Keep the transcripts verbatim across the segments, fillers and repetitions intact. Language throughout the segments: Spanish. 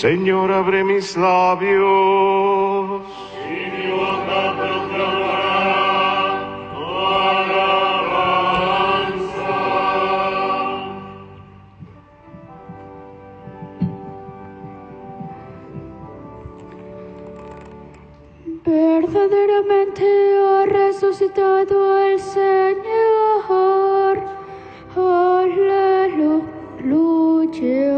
Señor, abre mis labios. Y mi boca proclamará tu alabanza. Verdaderamente ha resucitado el Señor. Aleluya.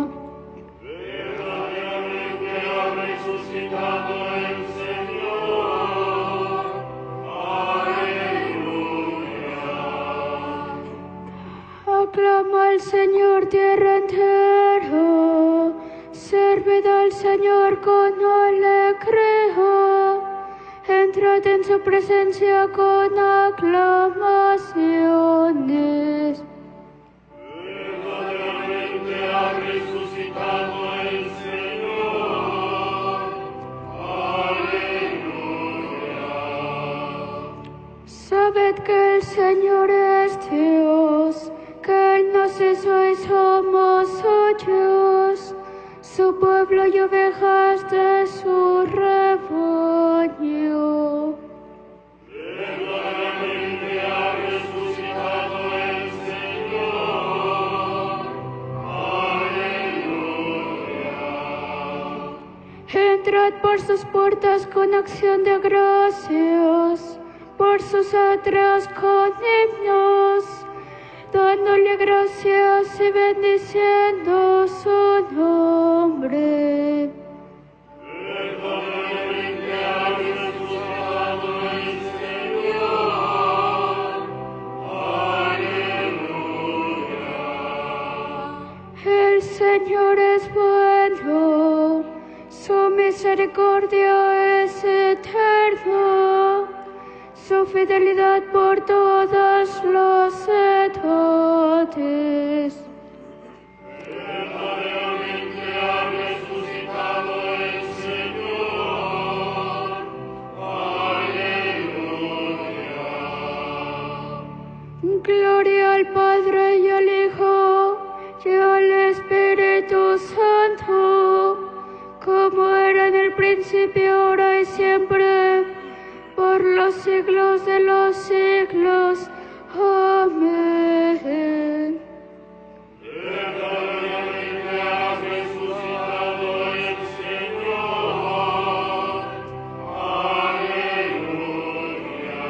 Verdaderamente ha resucitado el Señor. Aleluya. Aclama al Señor tierra entera. Servid al Señor con alegría. Entrad en su presencia con aclamaciones. Verdaderamente ha resucitado el Señor. Aleluya. Sabed que el Señor es Dios, que Él nos hizo y somos suyos, su pueblo y ovejas de su rebaño. Verdaderamente ha resucitado el Señor. Aleluya. Entrad por sus puertas con acción de gracias, por sus atrios con himnos, dándole gracias y bendiciendo su nombre. Verdaderamente ha resucitado el Señor. Aleluya. El Señor es bueno, su misericordia es eterna, su fidelidad por todas las edades. Verdaderamente ha resucitado el Señor. Aleluya. Gloria al Padre y al Hijo y al Espíritu Santo, como era en el principio, ahora y siempre, por los siglos de los siglos. Amén. Verdaderamente ha resucitado el Señor. Aleluya.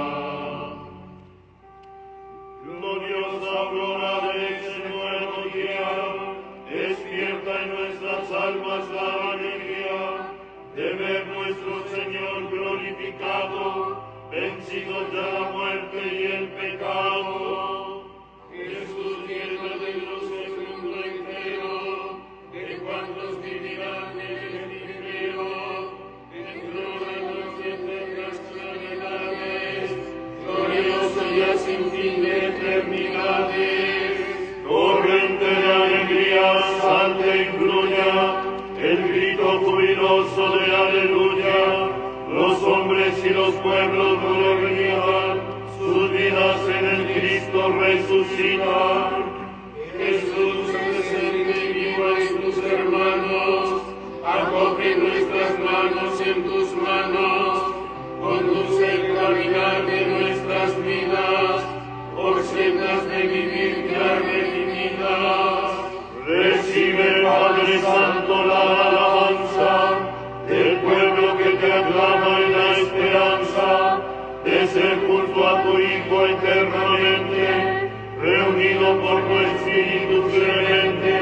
Gloriosa aurora de ese nuevo día, despierta en nuestras almas la alegría de ver nuestro Señor glorificado, vencido ya la muerte y el pecado. Jesús, lleno de luz el mundo entero, de cuantos vivirán en el primero, entró en las eternas claridades, glorioso ya sin fin de eternidades. Torrente de alegría, salta y fluya, el grito jubiloso de aleluya. Los hombres y los pueblos glorifican, sus vidas en el Cristo resucitan. Jesús, presente y vivo en tus hermanos, acoge nuestras manos en tus manos, conduce el caminar de nuestras vidas, por sendas de vivir ya redimidas. Recibe, Padre Santo, la alabanza del pueblo que te aclama en la esperanza de ser junto a tu Hijo eternamente, reunido por tu Espíritu clemente.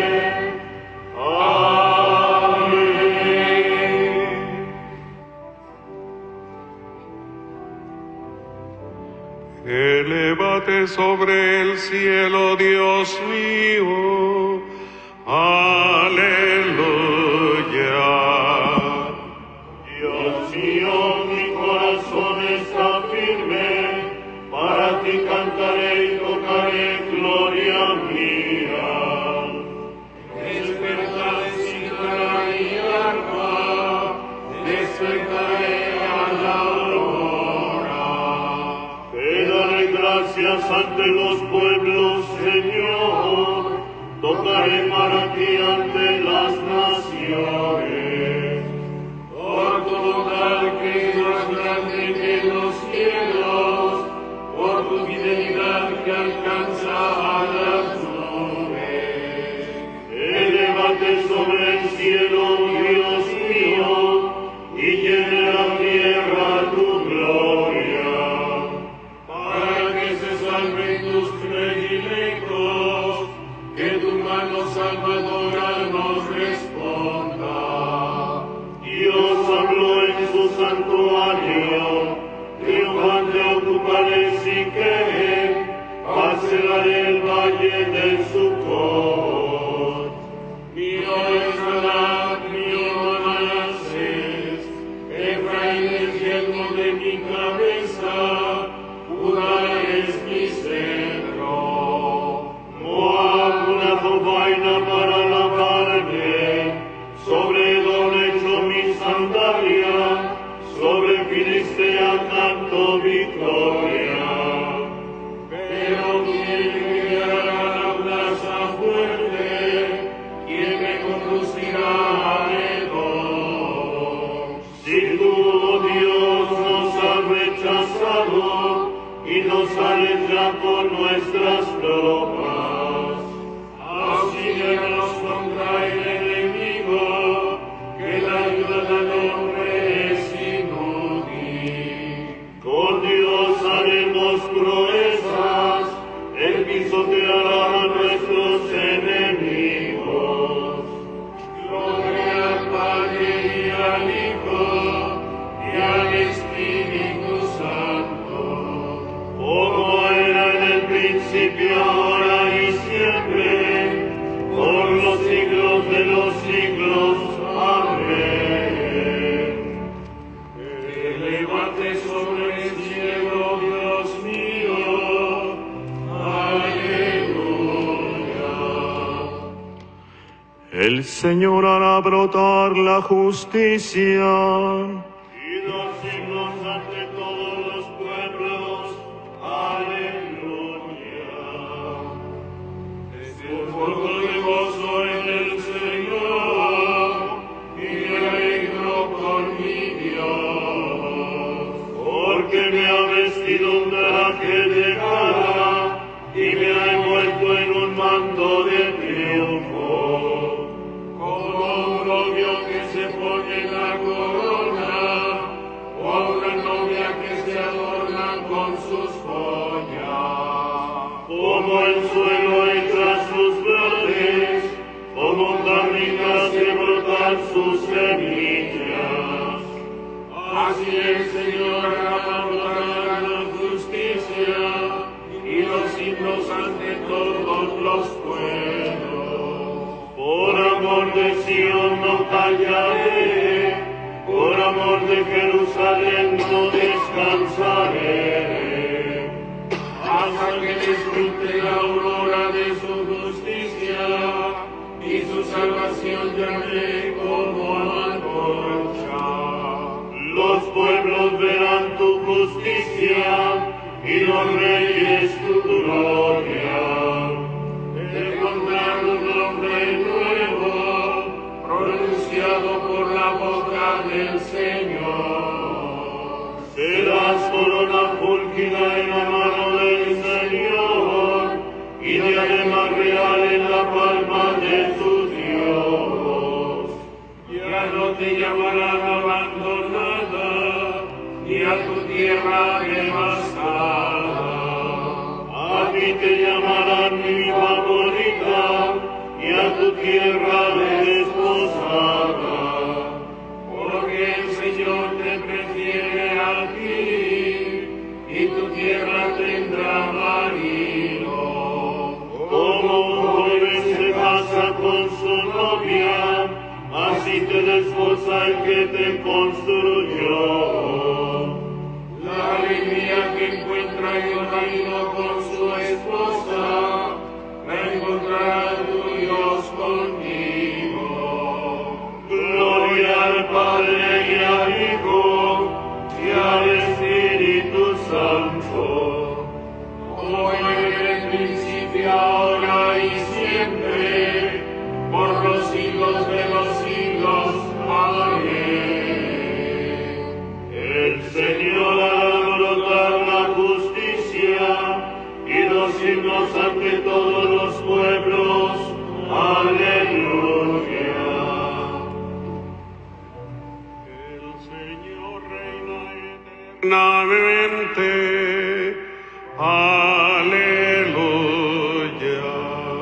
Amén. Elévate sobre el cielo, Dios mío. Aleluya. Dios mío, mi corazón está firme, para ti cantaré y tocaré gloria mía. Despertaré cítara y arpa, despertaré a la aurora. Te daré gracias ante los pueblos, Señor, tocaré para ti ante las naciones. bendiciones. Por tu bondad que es más grande que los cielos, por tu fidelidad que alcanza a las nubes. Elévate sobre el cielo, Dios mío, y llene la tierra tu gloria, para que se salven tus predilectos, que tu mano salvadora nos responda. Dios habló en su santuario, triunfante ocuparé Siquem, parcelaré el valle del Sucot. Mío es Galaad, mío Manases, Efraín es yelmo de mi cabeza, Judá es mi cetro. Moab una jovaina para lavarme, sobre Edom echo mi sandalia, sobre Filistea canto victoria. Pero ¿quién me guiará a la plaza fuerte? ¿Quién me conducirá a Edom? Si tú, oh Dios, nos has rechazado y nos sales ya por nuestras tropas, auxílianos contra el enemigo, que la ayuda del hombre es inútil. Con Dios haremos proezas, Él pisoteará a nuestros enemigos. Gloria al Padre y al Hijo y al Espíritu Santo, como era en el principio, ahora y siempre, por los siglos de los siglos. Amén. Elevate sobre el cielo, Dios mío. Aleluya. El Señor hará brotar la justicia. Y los signos ante todos los pueblos. Aleluya. Desbordo de gozo en el Señor, y me alegro con mi Dios, porque me ha vestido un traje de gala y me ha envuelto en un manto de triunfo, como un novio que se pone la corona, o una novia que se adorna con sus joyas. Como el suelo echa sus brotes, como barricas que brotan sus semillas. Así el Señor hará brotar la justicia y los himnos ante todos los pueblos. Por amor de Sion no callaré, por amor de Jerusalén no descansaré, hasta que despunte la aurora de su justicia y su salvación llame como antorcha. Los pueblos verán tu justicia y los reyes tu gloria. Te pondrán un nombre nuevo, pronunciado por la boca del Señor. Serás corona fúlgida en la mano del Señor, y diadema real en la palma de su Dios. Ya no te llamarán abandonada, ni a tu tierra devastada. A ti te llamarán mi favorita, y a tu tierra desposada. Porque el Señor te prefiere a ti, y tu tierra tendrá marido. Como un joven se casa con su novia, así te desposa el que te construyó. La alegría que encuentra el marido con su esposa, la encontrará tu Dios contigo. Gloria al Padre y al Hijo y al Espíritu Santo, como era en el principio, ahora y siempre, por los siglos de los siglos. signos ante todos los pueblos. Aleluya. El Señor reina eternamente. Aleluya.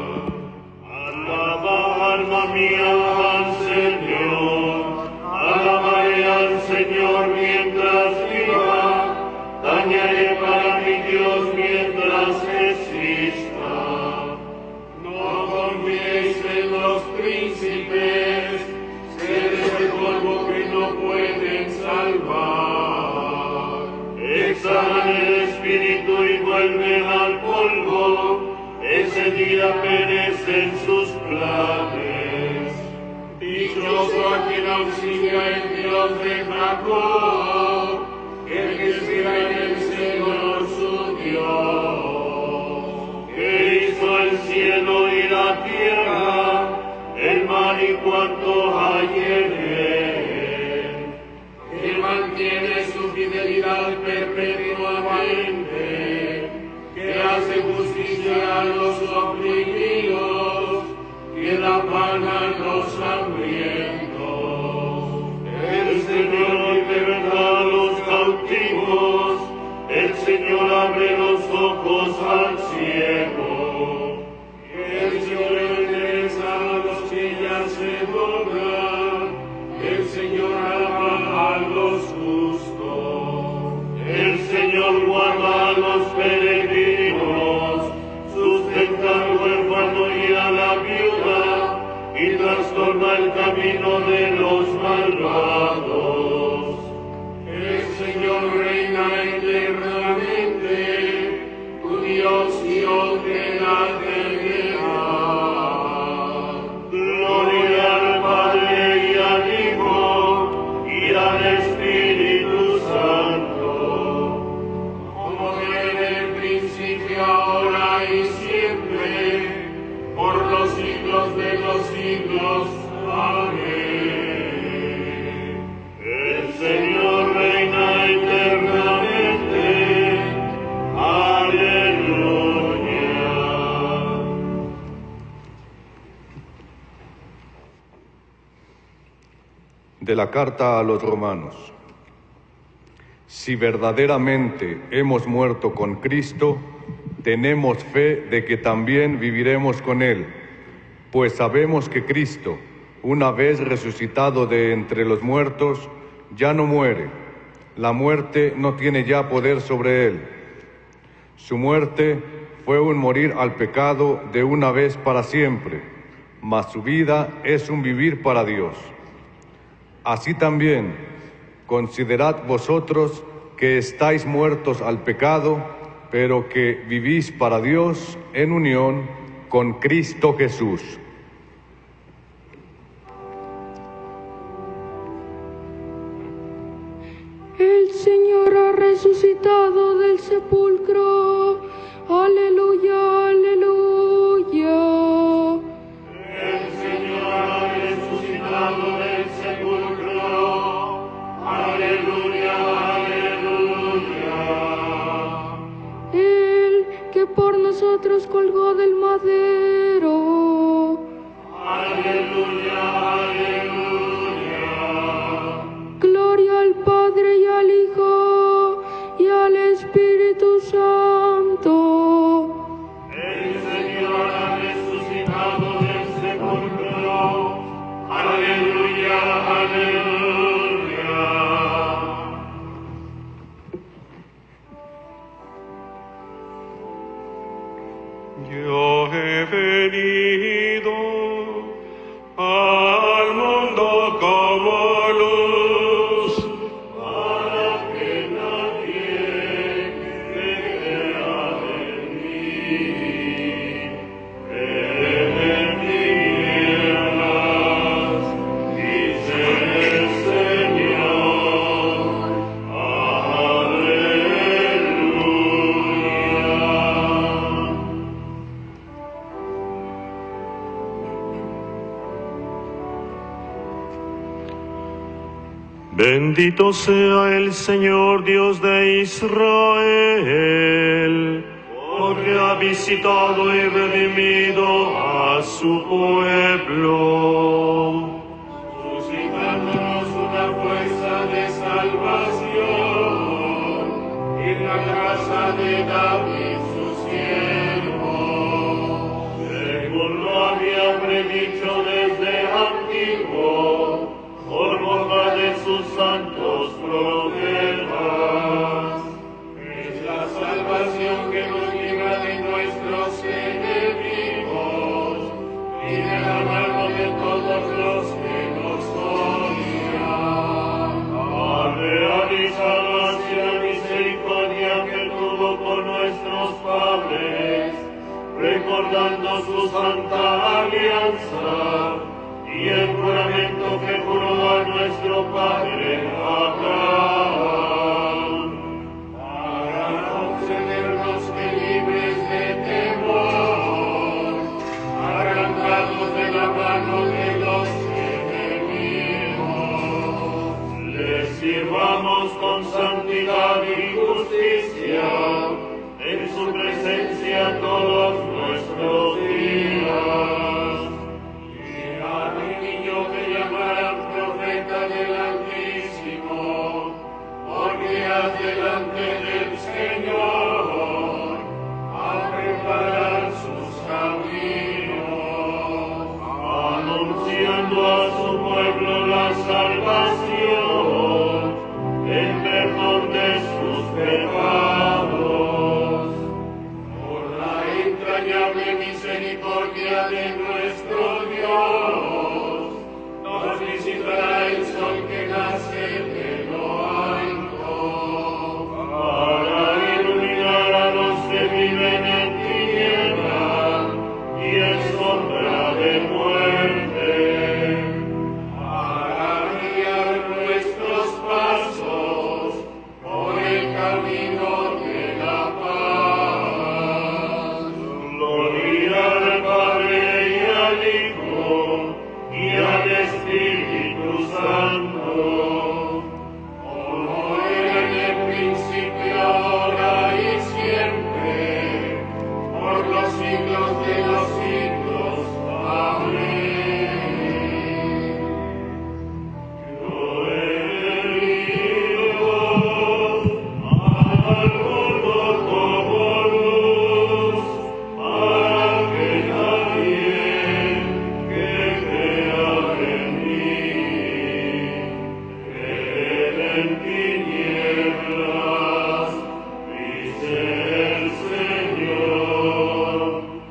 Alaba, alma mía, al Señor. Alabaré al Señor mientras viva. Dañaré para mi Dios mientras exista. No confiéis en los príncipes, seres de polvo que no pueden salvar. Exhalan el espíritu y vuelven al polvo, ese día perecen sus planes. Dichoso a quien auxilia el Dios de Jacob, el que espera en el Señor su Dios, que hizo el cielo y la tierra, el mar y cuanto hay en él, que mantiene su fidelidad perpetuamente, que hace justicia a los oprimidos, que da pan a los hambrientos. El Señor liberta a los cautivos, el Señor abre los ojos al ciego. El Señor endereza a los que ya se doblan, el Señor ama a los justos. El Señor guarda a los peregrinos, sustenta al huérfano y a la viuda, y trastorna el camino de los malvados. El Señor reina eternamente, tu Dios y ordena eternidad. Gloria al Padre y al Hijo y al Espíritu Santo, como en el principio, ahora y siempre, por los siglos de los siglos. Amén. El Señor reina eternamente. Aleluya. De la carta a los romanos. Si verdaderamente hemos muerto con Cristo, tenemos fe de que también viviremos con Él, pues sabemos que Cristo, una vez resucitado de entre los muertos, ya no muere. La muerte no tiene ya poder sobre Él. Su muerte fue un morir al pecado de una vez para siempre, mas su vida es un vivir para Dios. Así también, considerad vosotros que estáis muertos al pecado, pero que vivís para Dios en unión con Cristo Jesús. El Señor ha resucitado del sepulcro. Aleluya, aleluya. El Señor ha resucitado del sepulcro. Aleluya, aleluya. El que por nosotros colgó del madero. Aleluya, aleluya. Gloria al Padre y al Hijo y al Espíritu Santo. El Señor ha resucitado del sepulcro. Aleluya, aleluya. Yo he venido al mundo como luz, Para que nadie crea en mí, en tinieblas, dice el Señor. Aleluya. Bendito sea el Señor Dios de Israel, porque que ha visitado y redimido a su pueblo, suscitándonos una fuerza de salvación en la casa de David, su siervo, según lo había predicho desde antiguo, por boca de sus santos profetas. Es la salvación que nos libra de nuestros enemigos y de la mano de todos los que nos odian. Ha realizado así la misericordia que tuvo con nuestros padres, recordando su santa alianza y el juramento que juró a nuestro padre Abraham, para concedernos que libres de temor, arrancados de la mano de los enemigos, les sirvamos con santidad y justicia en su presencia todos nuestros días. Que llamarán profeta del Altísimo, porque haz delante del Señor a preparar sus caminos, anunciando a su pueblo la salvación, el perdón de sus pecados, por la entrañable misericordia de nuestro Dios. Nos visitará el sol que nace de lo alto, para iluminar a los que viven en tinieblas y en sombra de muerte, para guiar nuestros pasos por el camino de la paz. Gloria al Padre y al Hijo y al Espíritu Santo, como era en el principio, ahora y siempre, por los siglos de los siglos. Amén. Yo he venido al mundo como luz, para que nadie que crea en mí quede en tinieblas, dice el Señor.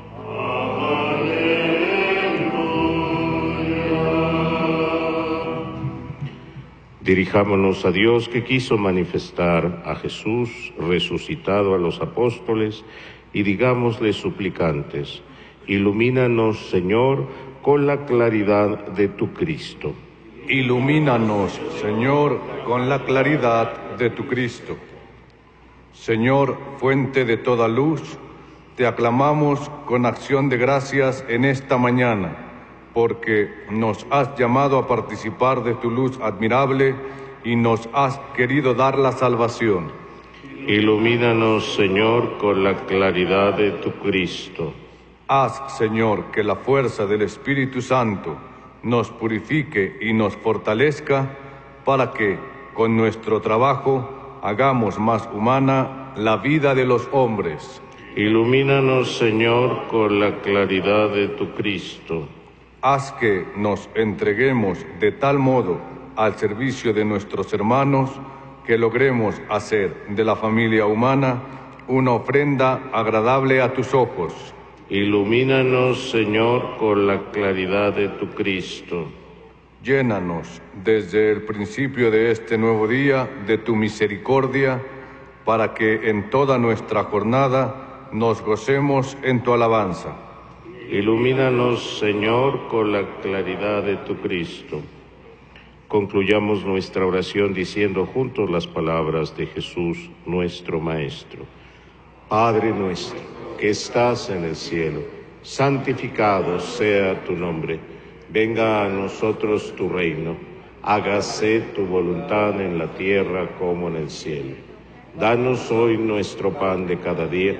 Aleluya. Dirijámonos a Dios, que quiso manifestar a Jesús resucitado a los apóstoles, y digámosle suplicantes: ilumínanos, Señor, con la claridad de tu Cristo. Ilumínanos, Señor, con la claridad de tu Cristo. Señor, fuente de toda luz, te aclamamos con acción de gracias en esta mañana, porque nos has llamado a participar de tu luz admirable y nos has querido dar la salvación. Ilumínanos, Señor, con la claridad de tu Cristo. Haz, Señor, que la fuerza del Espíritu Santo nos purifique y nos fortalezca, para que, con nuestro trabajo, hagamos más humana la vida de los hombres. Ilumínanos, Señor, con la claridad de tu Cristo. Haz que nos entreguemos de tal modo al servicio de nuestros hermanos, que logremos hacer de la familia humana una ofrenda agradable a tus ojos. Ilumínanos, Señor, con la claridad de tu Cristo. Llénanos desde el principio de este nuevo día de tu misericordia, para que en toda nuestra jornada nos gocemos en tu alabanza. Ilumínanos, Señor, con la claridad de tu Cristo. Concluyamos nuestra oración diciendo juntos las palabras de Jesús, nuestro Maestro. Padre nuestro, que estás en el cielo, santificado sea tu nombre. Venga a nosotros tu reino. Hágase tu voluntad en la tierra como en el cielo. Danos hoy nuestro pan de cada día.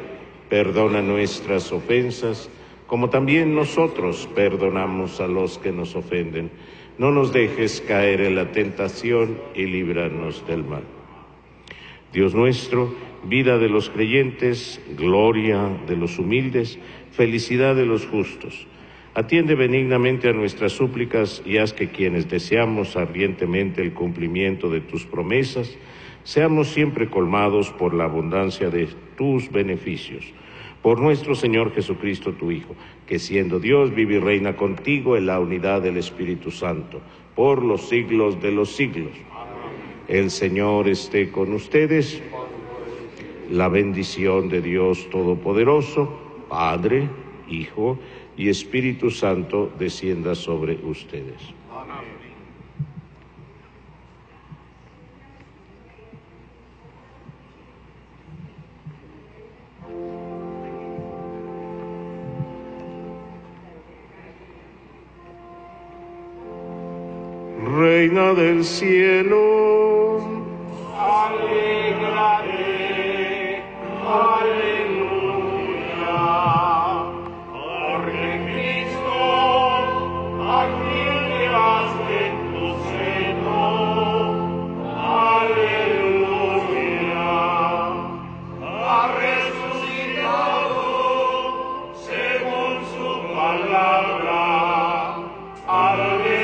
Perdona nuestras ofensas, como también nosotros perdonamos a los que nos ofenden. No nos dejes caer en la tentación y líbranos del mal. Dios nuestro, vida de los creyentes, gloria de los humildes, felicidad de los justos. Atiende benignamente a nuestras súplicas y haz que quienes deseamos ardientemente el cumplimiento de tus promesas, seamos siempre colmados por la abundancia de tus beneficios. Por nuestro Señor Jesucristo, tu Hijo, que siendo Dios vive y reina contigo en la unidad del Espíritu Santo, por los siglos de los siglos. El Señor esté con ustedes. La bendición de Dios Todopoderoso, Padre, Hijo y Espíritu Santo, descienda sobre ustedes. Amén. Reina del cielo, alégrate, aleluya, porque Cristo, a quien llevaste en tu seno, aleluya, ha resucitado según su palabra, aleluya.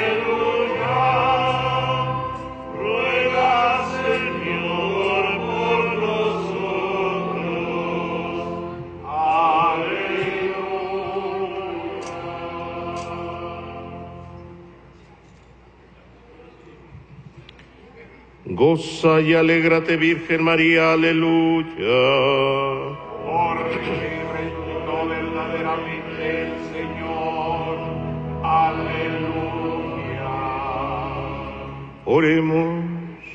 Goza y alégrate, Virgen María, aleluya. Porque resucitó verdaderamente el Señor, aleluya. Oremos.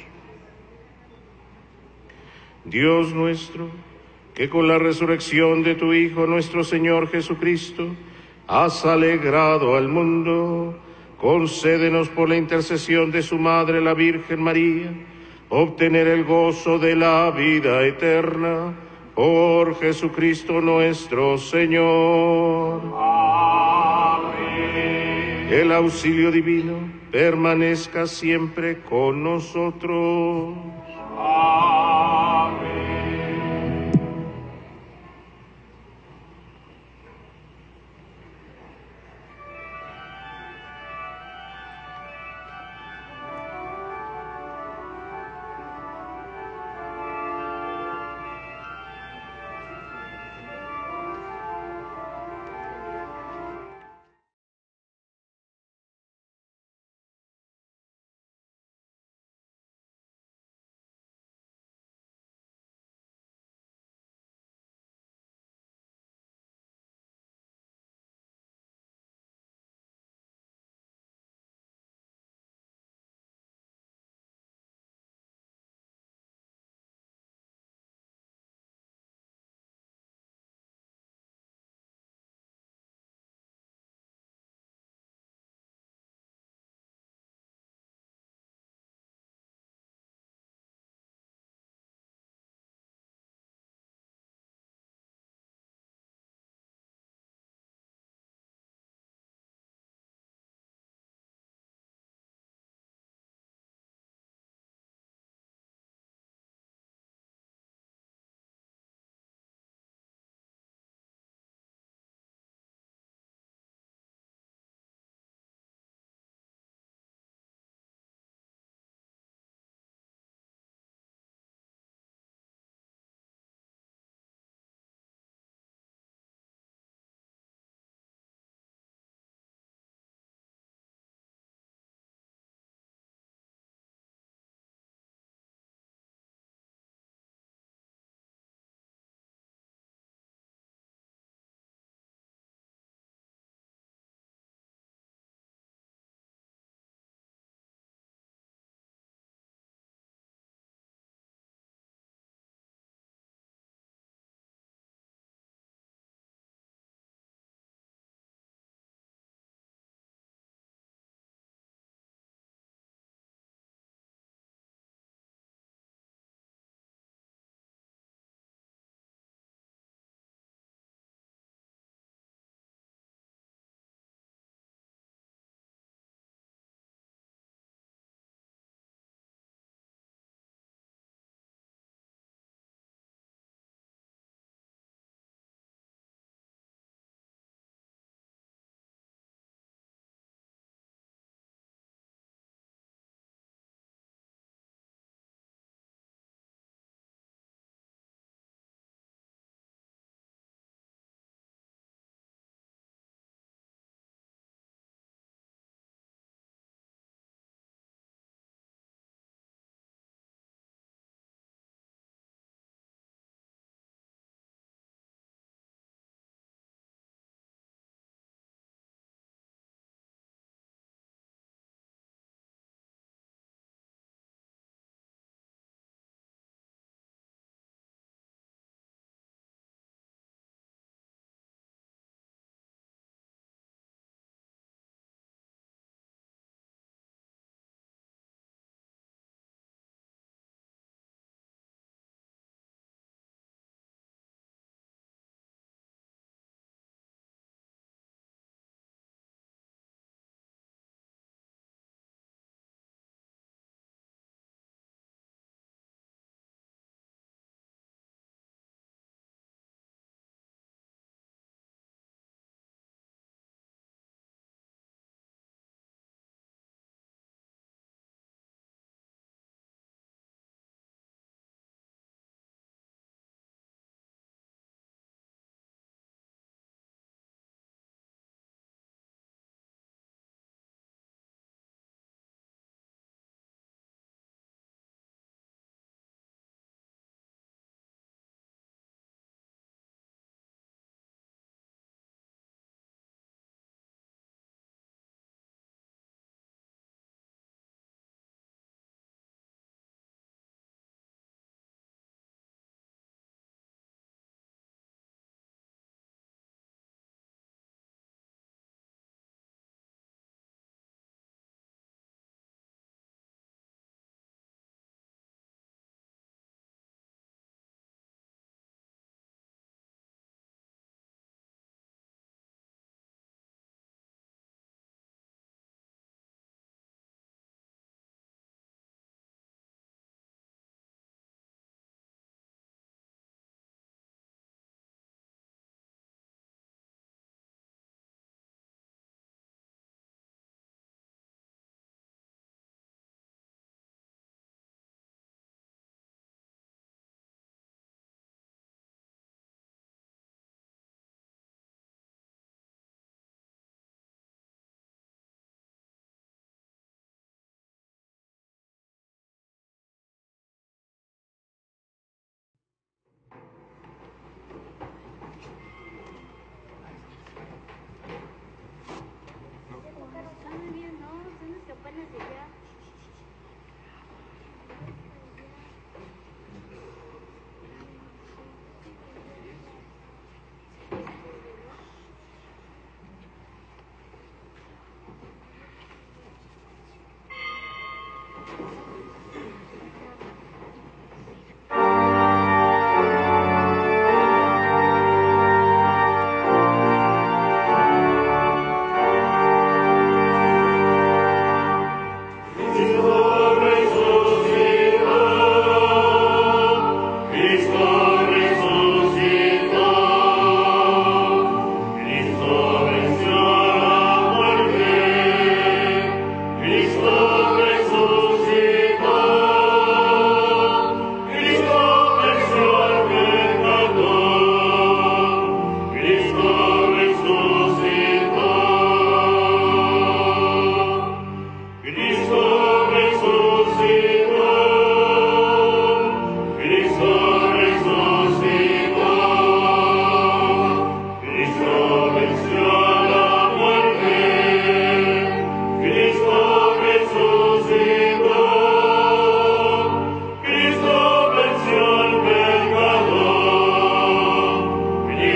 Dios nuestro, que con la resurrección de tu Hijo, nuestro Señor Jesucristo, has alegrado al mundo, concédenos por la intercesión de su Madre, la Virgen María, obtener el gozo de la vida eterna, por Jesucristo nuestro Señor. Amén. El auxilio divino permanezca siempre con nosotros. Amén.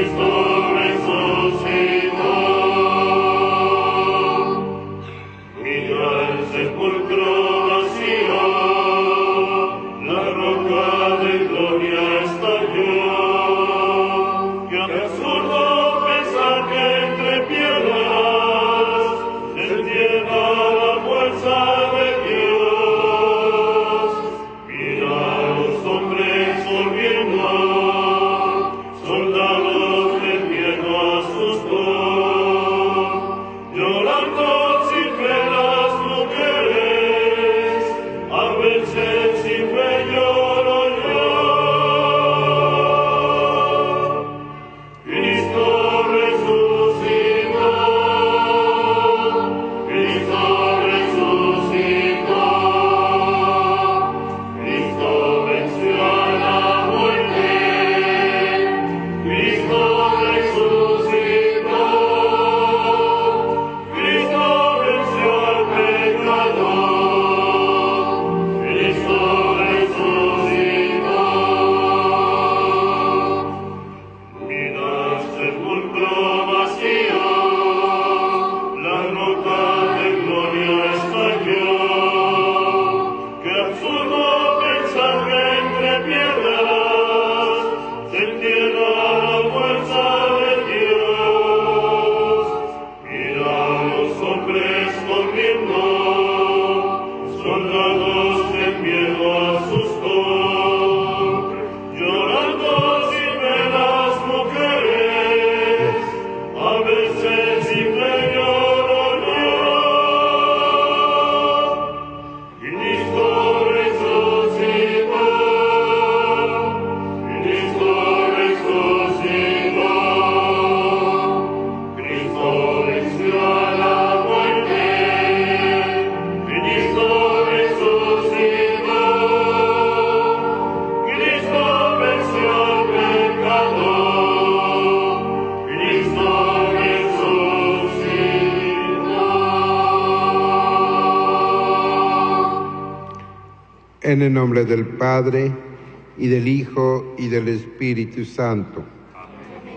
En el nombre del Padre, y del Hijo, y del Espíritu Santo. Amén.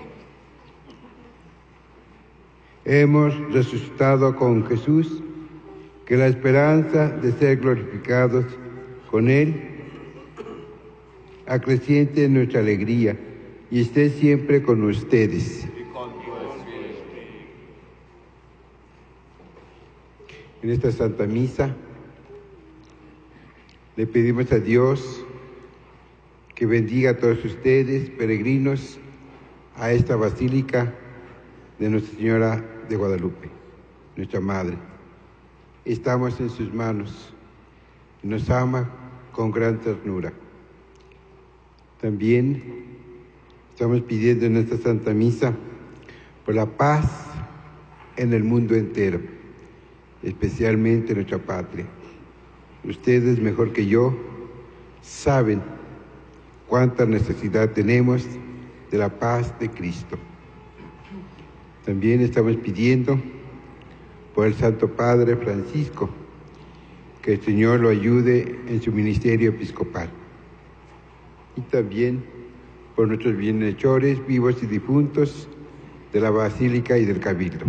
Hemos resucitado con Jesús, que la esperanza de ser glorificados con Él acreciente nuestra alegría y esté siempre con ustedes. En esta Santa Misa le pedimos a Dios que bendiga a todos ustedes, peregrinos, a esta Basílica de Nuestra Señora de Guadalupe, nuestra Madre. Estamos en sus manos, nos ama con gran ternura. También estamos pidiendo en esta Santa Misa por la paz en el mundo entero, especialmente en nuestra patria. Ustedes, mejor que yo, saben cuánta necesidad tenemos de la paz de Cristo. También estamos pidiendo por el Santo Padre Francisco, que el Señor lo ayude en su ministerio episcopal. Y también por nuestros bienhechores vivos y difuntos de la Basílica y del Cabildo.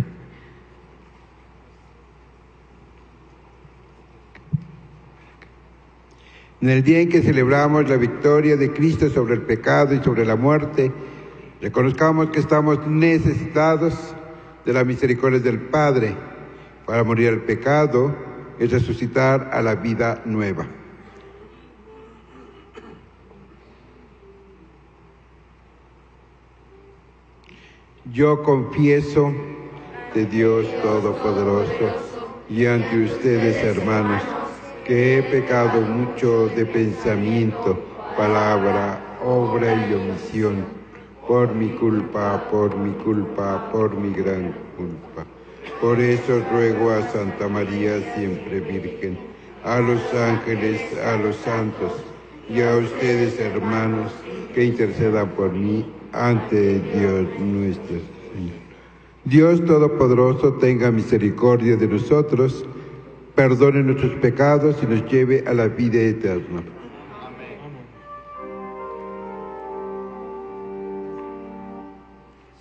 En el día en que celebramos la victoria de Cristo sobre el pecado y sobre la muerte, reconozcamos que estamos necesitados de la misericordia del Padre para morir al pecado y resucitar a la vida nueva. Yo confieso de Dios Todopoderoso y ante ustedes, hermanos, que he pecado mucho de pensamiento, palabra, obra y omisión, por mi culpa, por mi culpa, por mi gran culpa. Por eso ruego a Santa María, siempre Virgen, a los ángeles, a los santos y a ustedes, hermanos, que intercedan por mí ante Dios nuestro Señor. Dios Todopoderoso tenga misericordia de nosotros, perdone nuestros pecados y nos lleve a la vida eterna. Amén.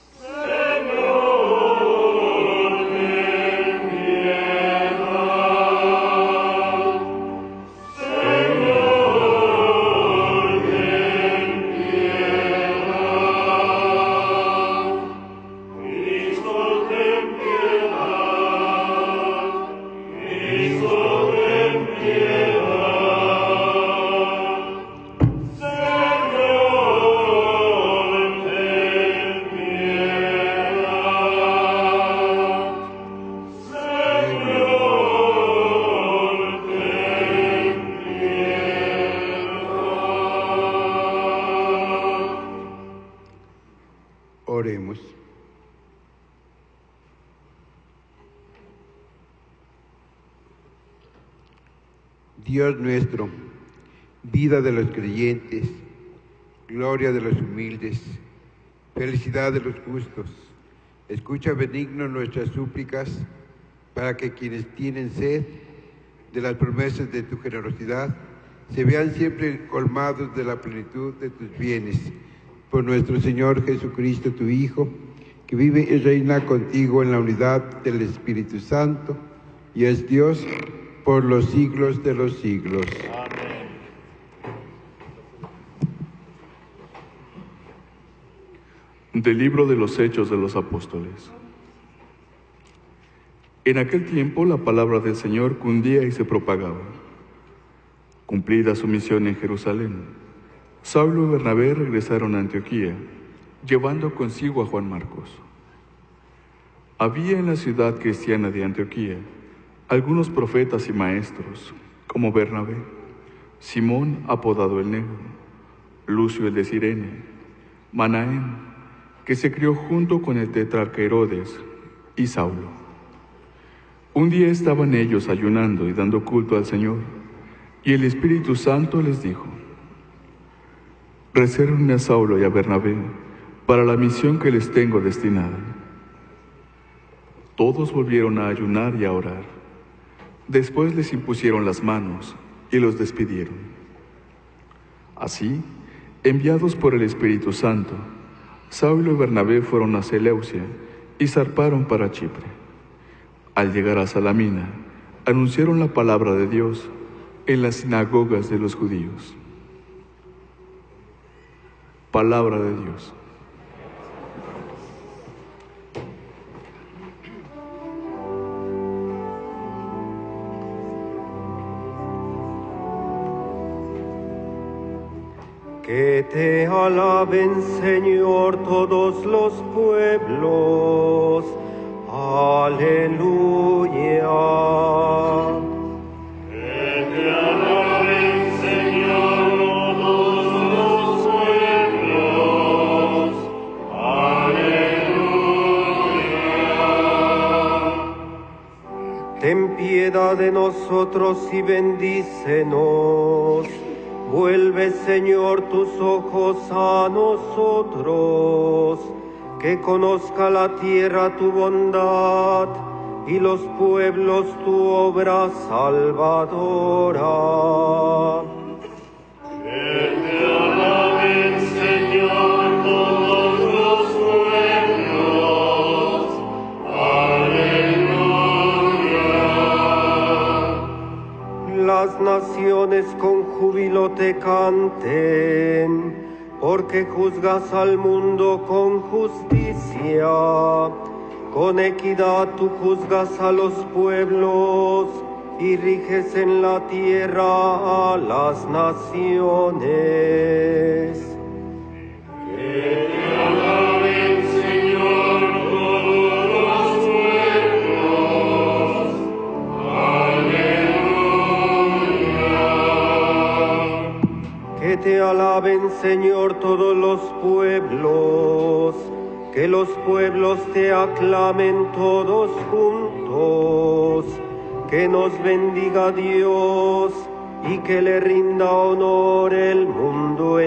Dios nuestro, vida de los creyentes, gloria de los humildes, felicidad de los justos, escucha benigno nuestras súplicas, para que quienes tienen sed de las promesas de tu generosidad se vean siempre colmados de la plenitud de tus bienes. Por nuestro Señor Jesucristo, tu Hijo, que vive y reina contigo en la unidad del Espíritu Santo, y es Dios por los siglos de los siglos. Amén. Del libro de los Hechos de los Apóstoles. En aquel tiempo la palabra del Señor cundía y se propagaba. Cumplida su misión en Jerusalén, Saulo y Bernabé regresaron a Antioquía, llevando consigo a Juan Marcos. Había en la ciudad cristiana de Antioquía algunos profetas y maestros, como Bernabé, Simón apodado el Negro, Lucio el de Cirene, Manaén, que se crió junto con el tetrarca Herodes, y Saulo. Un día estaban ellos ayunando y dando culto al Señor, y el Espíritu Santo les dijo: resérvenme a Saulo y a Bernabé para la misión que les tengo destinada. Todos volvieron a ayunar y a orar. Después les impusieron las manos y los despidieron. Así, enviados por el Espíritu Santo, Saulo y Bernabé fueron a Seleucia y zarparon para Chipre. Al llegar a Salamina, anunciaron la palabra de Dios en las sinagogas de los judíos. Palabra de Dios. Que te alaben, Señor, todos los pueblos. Aleluya. Que te alaben, Señor, todos los pueblos. Aleluya. Ten piedad de nosotros y bendícenos. Vuelve, Señor, tus ojos a nosotros, que conozca la tierra tu bondad y los pueblos tu obra salvadora. Que te alaben, Señor, todos los pueblos. Aleluya. Las naciones con júbilo te canten, porque juzgas al mundo con justicia. Con equidad tú juzgas a los pueblos y riges en la tierra a las naciones. Que te alaben, Señor, todos los pueblos. Aleluya. Que te alaben, Señor, todos los pueblos. Que los pueblos te aclamen todos juntos. Que nos bendiga Dios y que le rinda honor el mundo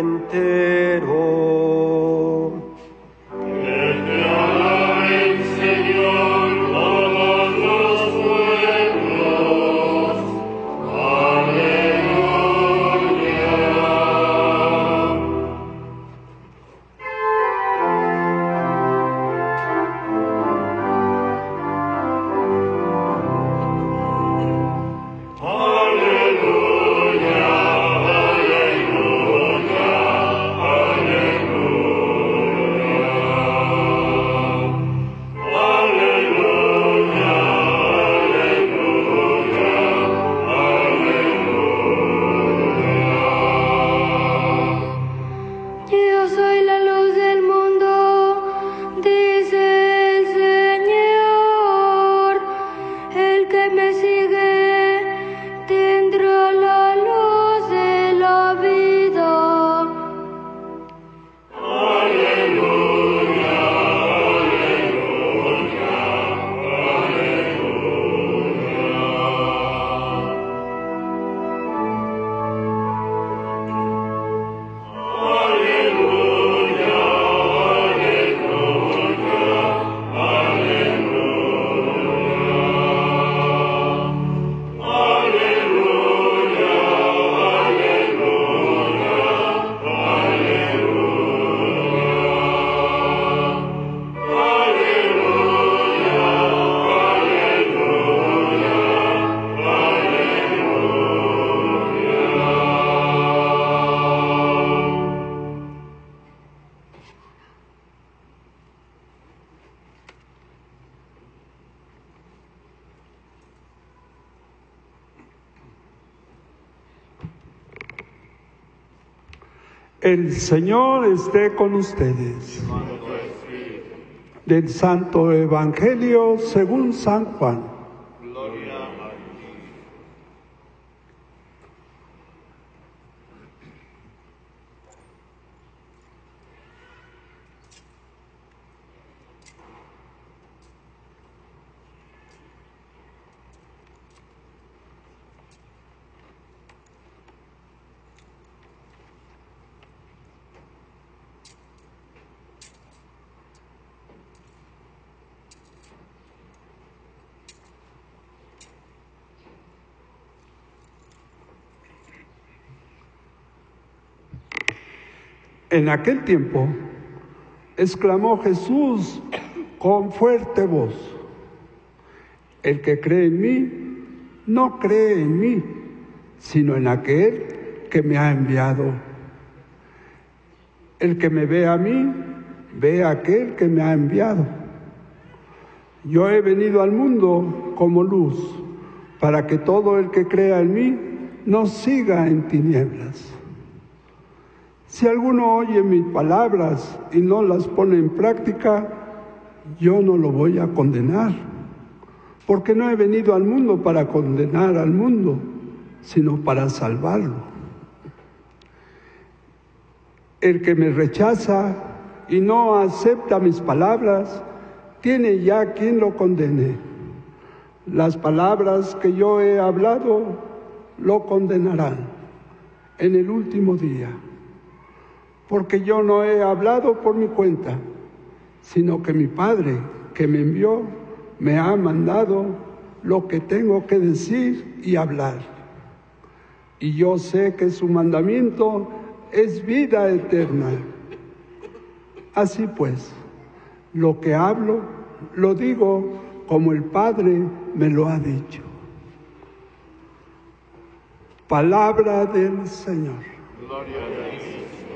entero. Que te alaben, Señor, todos los pueblos. Aleluya. Aleluya, aleluya, aleluya. El Señor esté con ustedes. Del Santo Evangelio según San Juan. Gloria a ti. En aquel tiempo, exclamó Jesús con fuerte voz: el que cree en mí, no cree en mí, sino en aquel que me ha enviado. El que me ve a mí, ve a aquel que me ha enviado. Yo he venido al mundo como luz, para que todo el que crea en mí no siga en tinieblas. Si alguno oye mis palabras y no las pone en práctica, yo no lo voy a condenar, porque no he venido al mundo para condenar al mundo, sino para salvarlo. El que me rechaza y no acepta mis palabras, tiene ya quien lo condene. Las palabras que yo he hablado lo condenarán en el último día. Porque yo no he hablado por mi cuenta, sino que mi Padre, que me envió, me ha mandado lo que tengo que decir y hablar. Y yo sé que su mandamiento es vida eterna. Así pues, lo que hablo, lo digo como el Padre me lo ha dicho. Palabra del Señor. Gloria a ti.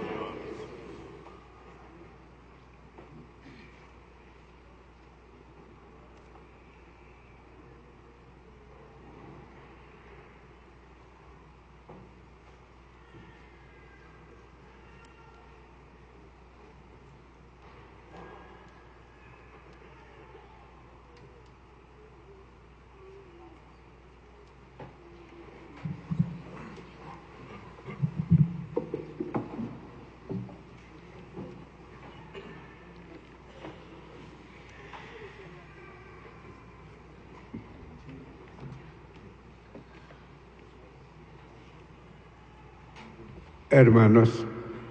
Hermanos,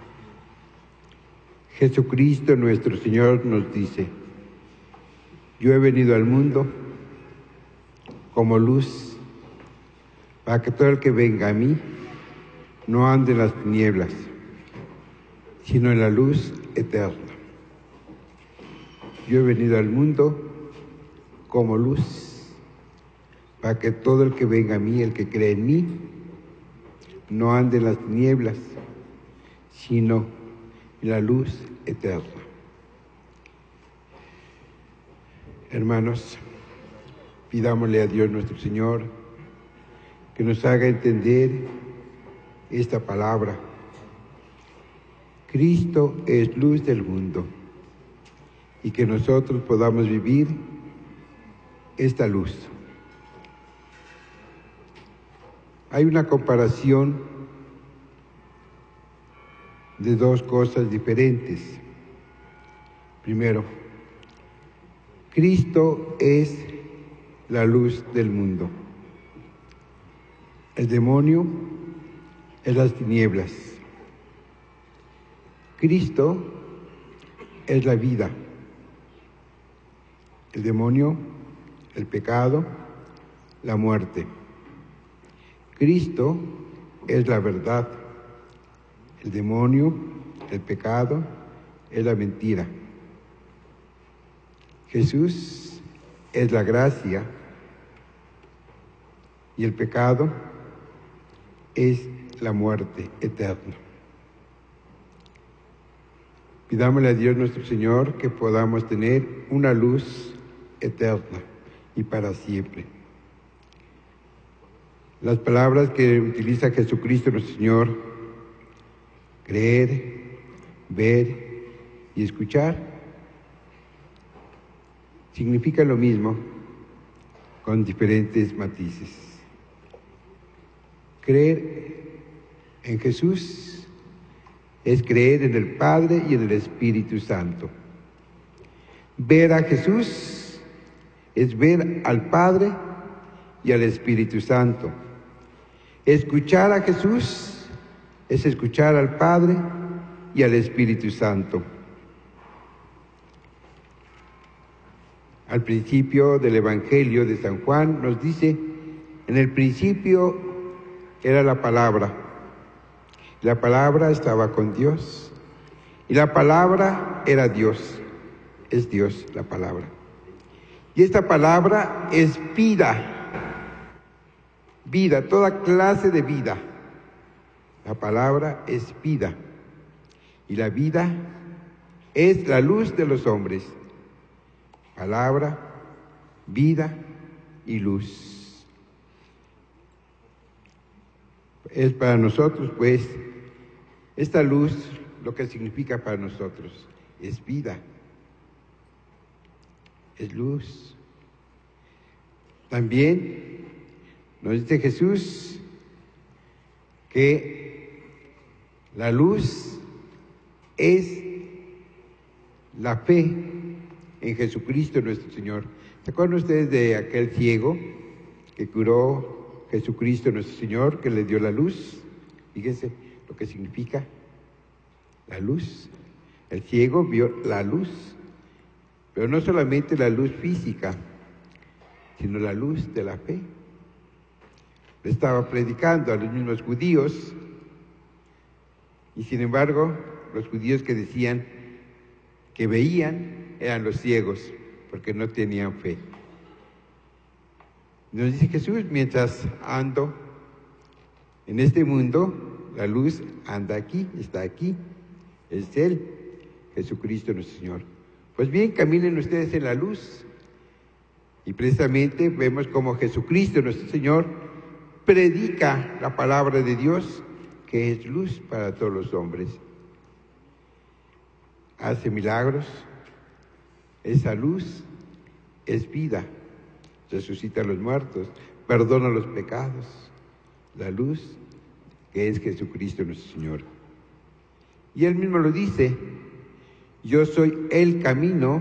Jesucristo nuestro Señor nos dice: yo he venido al mundo como luz, para que todo el que venga a mí no ande en las tinieblas, sino en la luz eterna. Yo he venido al mundo como luz, para que todo el que venga a mí, el que cree en mí, no ande en las tinieblas, sino en la luz eterna. Hermanos, pidámosle a Dios nuestro Señor que nos haga entender esta palabra. Cristo es luz del mundo, y que nosotros podamos vivir esta luz. Hay una comparación de dos cosas diferentes. Primero, Cristo es la luz del mundo. El demonio es las tinieblas. Cristo es la vida. El demonio, el pecado, la muerte. Cristo es la verdad. El demonio, el pecado, es la mentira. Jesús es la gracia y el pecado es la muerte eterna. Pidámosle a Dios nuestro Señor que podamos tener una luz eterna y para siempre. Las palabras que utiliza Jesucristo nuestro Señor Creer, ver y escuchar significa lo mismo con diferentes matices. Creer en Jesús es creer en el Padre y en el Espíritu Santo. Ver a Jesús es ver al Padre y al Espíritu Santo. Escuchar a Jesús es escuchar al Padre y al Espíritu Santo. Al principio del Evangelio de San Juan nos dice, en el principio era la palabra, la palabra estaba con Dios, y la palabra era Dios, es Dios la palabra. Y esta palabra es vida, vida, toda clase de vida. La palabra es vida, y la vida es la luz de los hombres. Palabra, vida y luz. Es para nosotros, pues, esta luz lo que significa para nosotros es vida, es luz. También nos dice Jesús que la luz es la fe en Jesucristo nuestro Señor. ¿Se acuerdan ustedes de aquel ciego que curó Jesucristo nuestro Señor, que le dio la luz? Fíjense lo que significa la luz. El ciego vio la luz, pero no solamente la luz física, sino la luz de la fe. Le estaba predicando a los mismos judíos, y sin embargo, los judíos que decían que veían eran los ciegos, porque no tenían fe. Nos dice Jesús, mientras ando en este mundo, la luz anda aquí, está aquí, es Él, Jesucristo nuestro Señor. Pues bien, caminen ustedes en la luz, y precisamente vemos cómo Jesucristo nuestro Señor predica la palabra de Dios, que es luz para todos los hombres. Hace milagros. Esa luz es vida, resucita a los muertos, perdona los pecados. La luz que es Jesucristo nuestro Señor. Y Él mismo lo dice, yo soy el camino,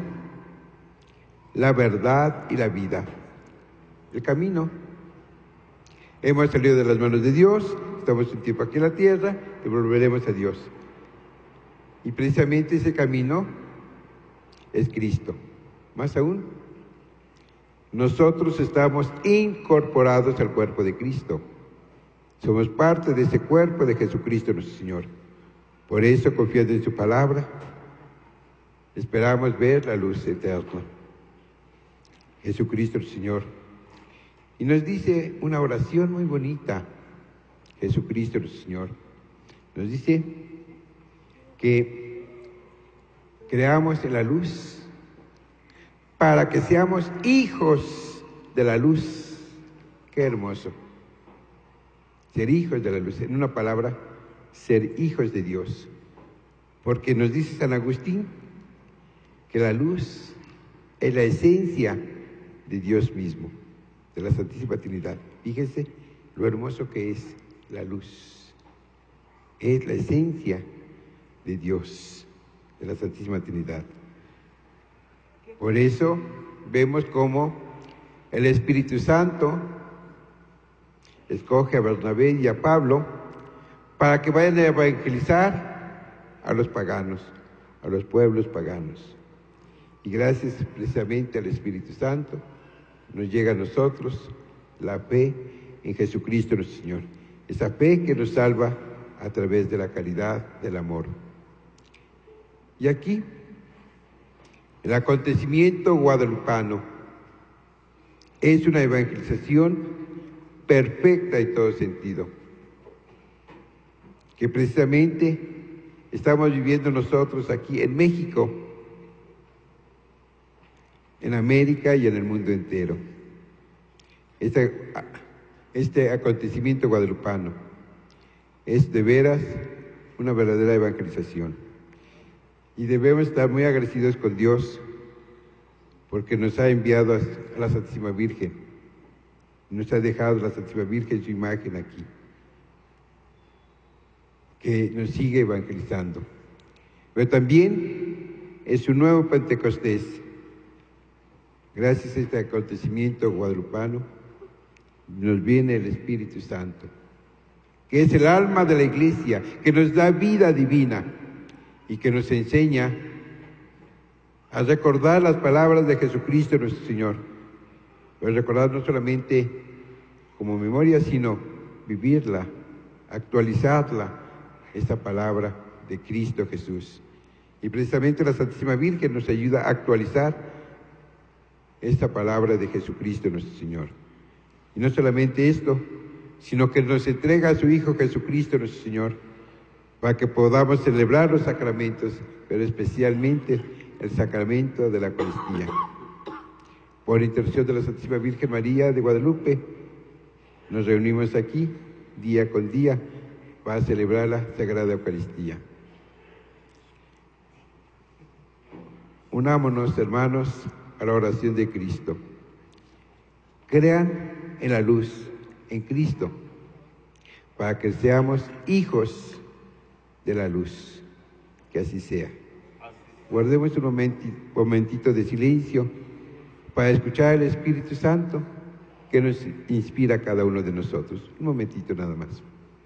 la verdad y la vida. El camino. Hemos salido de las manos de Dios, estamos un tiempo aquí en la tierra y volveremos a Dios. Y precisamente ese camino es Cristo. Más aún, nosotros estamos incorporados al cuerpo de Cristo. Somos parte de ese cuerpo de Jesucristo nuestro Señor. Por eso, confiando en su palabra, esperamos ver la luz eterna. Jesucristo el Señor. Y nos dice una oración muy bonita, Jesucristo el Señor. Nos dice que creamos en la luz para que seamos hijos de la luz. Qué hermoso. Ser hijos de la luz. En una palabra, ser hijos de Dios. Porque nos dice San Agustín que la luz es la esencia de Dios mismo, de la Santísima Trinidad. Fíjense lo hermoso que es la luz. Es la esencia de Dios, de la Santísima Trinidad. Por eso vemos cómo el Espíritu Santo escoge a Bernabé y a Pablo para que vayan a evangelizar a los paganos, a los pueblos paganos. Y gracias precisamente al Espíritu Santo nos llega a nosotros la fe en Jesucristo nuestro Señor. Esa fe que nos salva a través de la caridad, del amor. Y aquí, el acontecimiento guadalupano es una evangelización perfecta en todo sentido, que precisamente estamos viviendo nosotros aquí en México, en América y en el mundo entero. Este, este acontecimiento guadalupano es de veras una verdadera evangelización. Y debemos estar muy agradecidos con Dios porque nos ha enviado a la Santísima Virgen, nos ha dejado la Santísima Virgen su imagen aquí, que nos sigue evangelizando. Pero también es un nuevo Pentecostés. Gracias a este acontecimiento guadalupano, nos viene el Espíritu Santo, que es el alma de la Iglesia, que nos da vida divina y que nos enseña a recordar las palabras de Jesucristo nuestro Señor. Pero recordar no solamente como memoria, sino vivirla, actualizarla, esta palabra de Cristo Jesús. Y precisamente la Santísima Virgen nos ayuda a actualizar esta palabra de Jesucristo nuestro Señor. Y no solamente esto, sino que nos entrega a su Hijo Jesucristo nuestro Señor, para que podamos celebrar los sacramentos, pero especialmente el sacramento de la Eucaristía. Por intercesión de la Santísima Virgen María de Guadalupe, nos reunimos aquí día con día para celebrar la Sagrada Eucaristía. Unámonos, hermanos, a la oración de Cristo. Crean en la luz, en Cristo, para que seamos hijos de la luz. Que así sea. Guardemos un momenti- momentito de silencio para escuchar al Espíritu Santo que nos inspira a cada uno de nosotros. Un momentito nada más.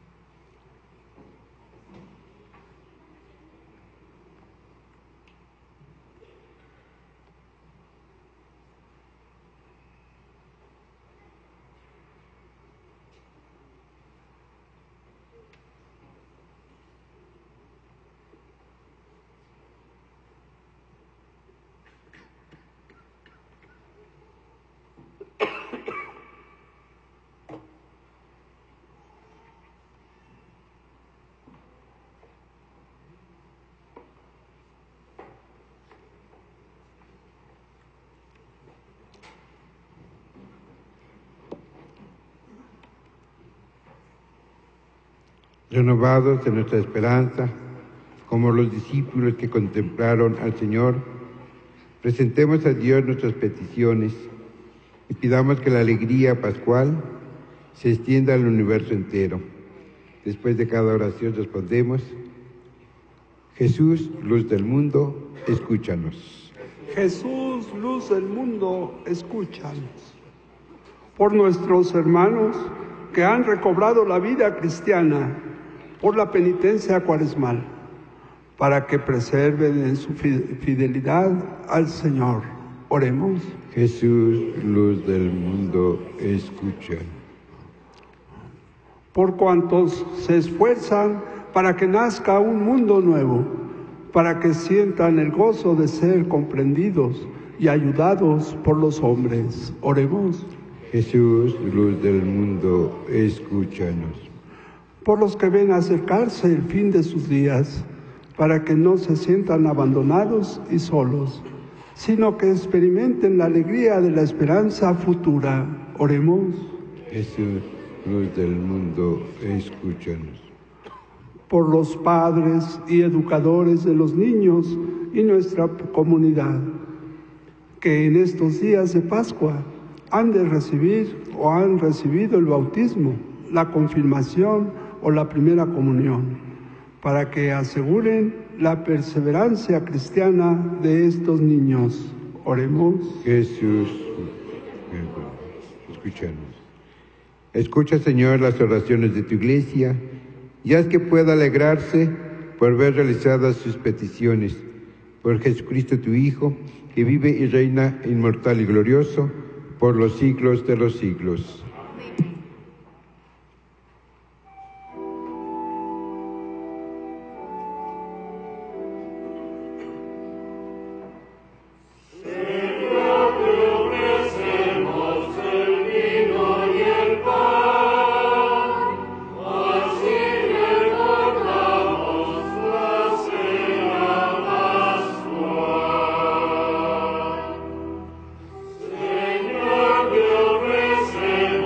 Renovados de nuestra esperanza, como los discípulos que contemplaron al Señor, presentemos a Dios nuestras peticiones y pidamos que la alegría pascual se extienda al universo entero. Después de cada oración respondemos: Jesús, luz del mundo, escúchanos. Jesús, luz del mundo, escúchanos. Por nuestros hermanos que han recobrado la vida cristiana, por la penitencia cuaresmal, para que preserven en su fidelidad al Señor. Oremos. Jesús, luz del mundo, escúchanos. Por cuantos se esfuerzan para que nazca un mundo nuevo, para que sientan el gozo de ser comprendidos y ayudados por los hombres. Oremos. Jesús, luz del mundo, escúchanos. Por los que ven acercarse el fin de sus días, para que no se sientan abandonados y solos, sino que experimenten la alegría de la esperanza futura. Oremos. Jesús, luz del mundo, escúchanos. Por los padres y educadores de los niños y nuestra comunidad, que en estos días de Pascua han de recibir o han recibido el bautismo, la confirmación o la primera comunión, para que aseguren la perseverancia cristiana de estos niños. Oremos. Jesús, escúchanos. Escucha, Señor, las oraciones de tu Iglesia y haz que pueda alegrarse por ver realizadas sus peticiones. Por Jesucristo, tu Hijo, que vive y reina inmortal y glorioso por los siglos de los siglos. Señor, te ofrecemos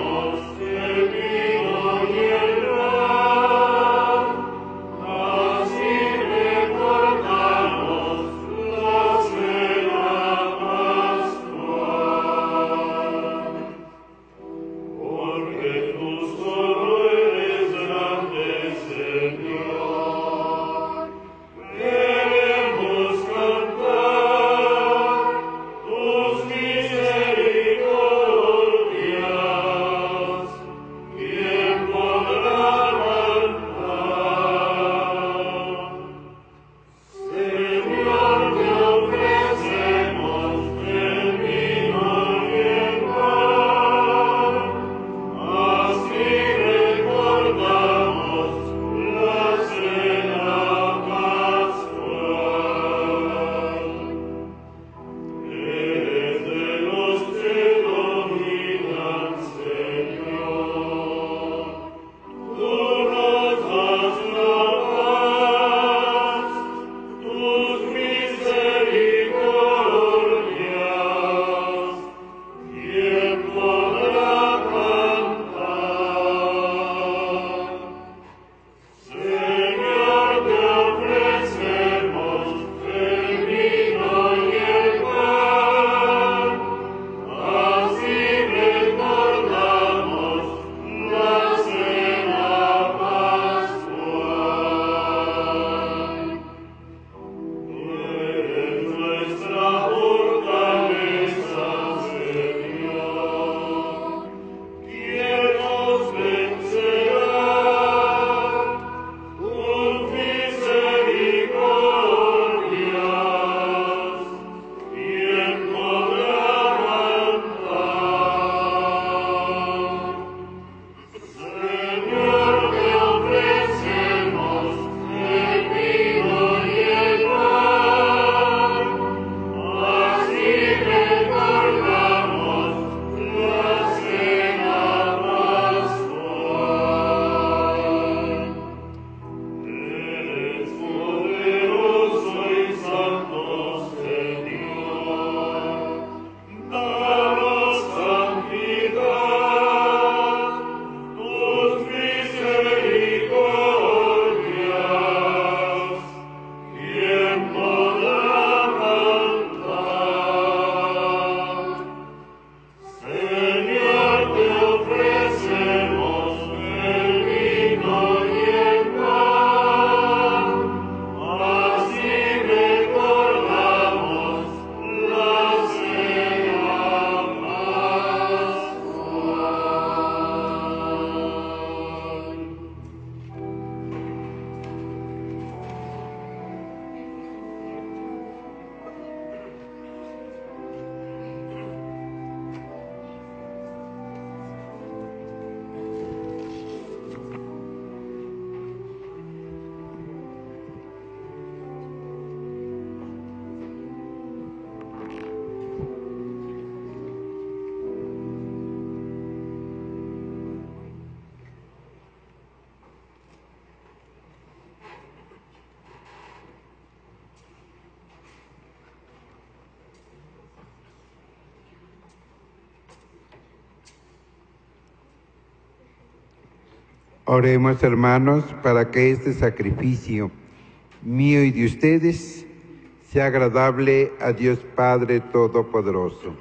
Oremos, hermanos, para que este sacrificio mío y de ustedes sea agradable a Dios Padre Todopoderoso.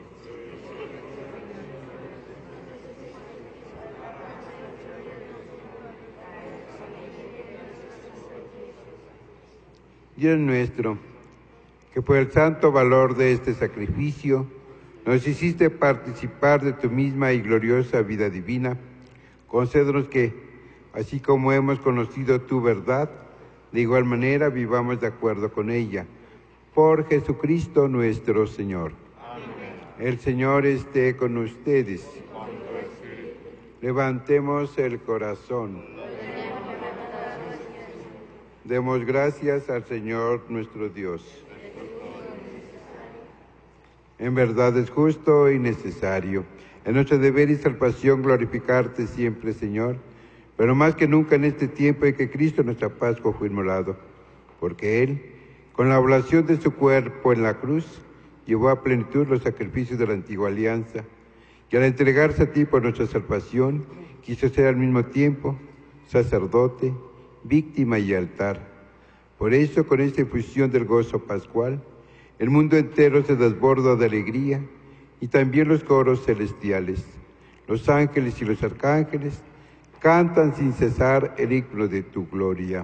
Dios nuestro, que por el santo valor de este sacrificio nos hiciste participar de tu misma y gloriosa vida divina, concédenos que, así como hemos conocido tu verdad, de igual manera vivamos de acuerdo con ella. Por Jesucristo nuestro Señor. Amén. El Señor esté con ustedes. Levantemos el corazón. Demos gracias al Señor nuestro Dios. En verdad es justo y necesario, en nuestro deber y salvación, glorificarte siempre, Señor, pero más que nunca en este tiempo en que Cristo nuestra Pascua fue inmolado, porque Él, con la oblación de su cuerpo en la cruz, llevó a plenitud los sacrificios de la antigua alianza, y al entregarse a ti por nuestra salvación, quiso ser al mismo tiempo sacerdote, víctima y altar. Por eso, con esta infusión del gozo pascual, el mundo entero se desborda de alegría, y también los coros celestiales. Los ángeles y los arcángeles cantan sin cesar el himno de tu gloria.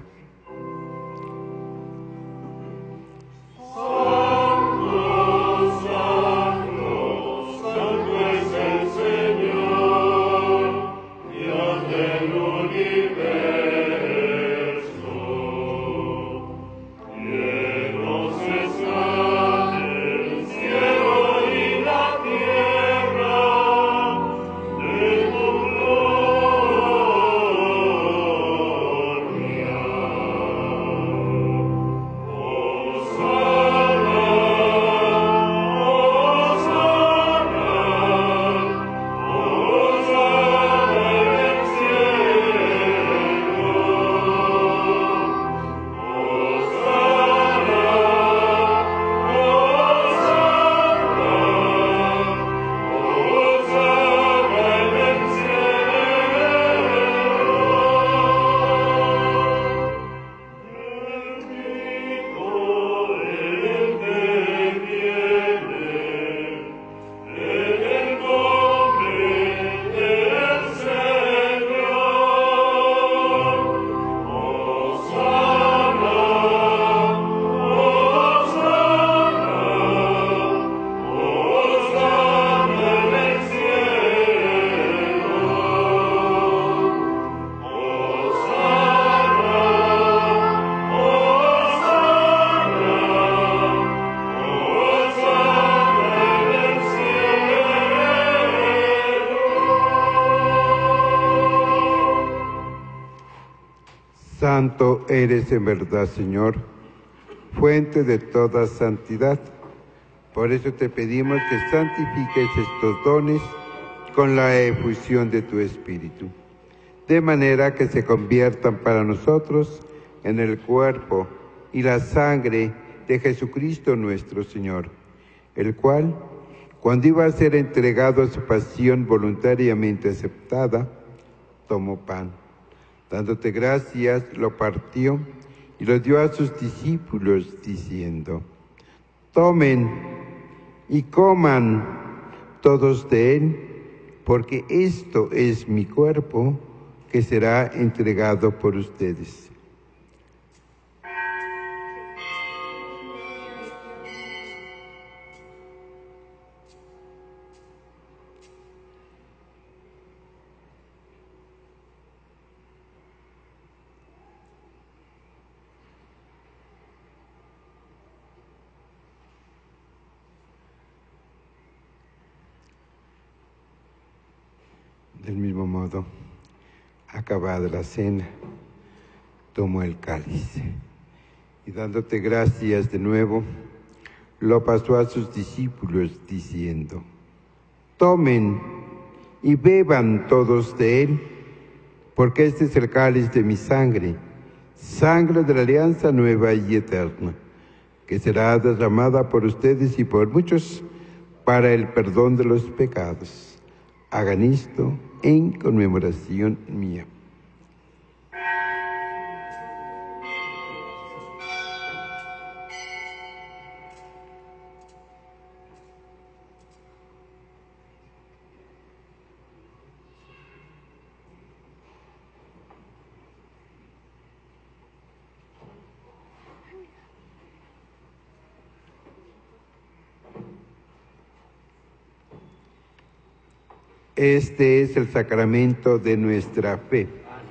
Santo eres en verdad, Señor, fuente de toda santidad. Por eso te pedimos que santifiques estos dones con la efusión de tu Espíritu, de manera que se conviertan para nosotros en el cuerpo y la sangre de Jesucristo nuestro Señor, el cual, cuando iba a ser entregado a su pasión voluntariamente aceptada, tomó pan. Dándote gracias, lo partió y lo dio a sus discípulos, diciendo: tomen y coman todos de él, porque esto es mi cuerpo, que será entregado por ustedes. Del mismo modo, acabada la cena, tomó el cáliz y, dándote gracias de nuevo, lo pasó a sus discípulos diciendo: tomen y beban todos de él, porque este es el cáliz de mi sangre, sangre de la alianza nueva y eterna, que será derramada por ustedes y por muchos para el perdón de los pecados. Hagan esto en conmemoración mía. Este es el sacramento de nuestra fe.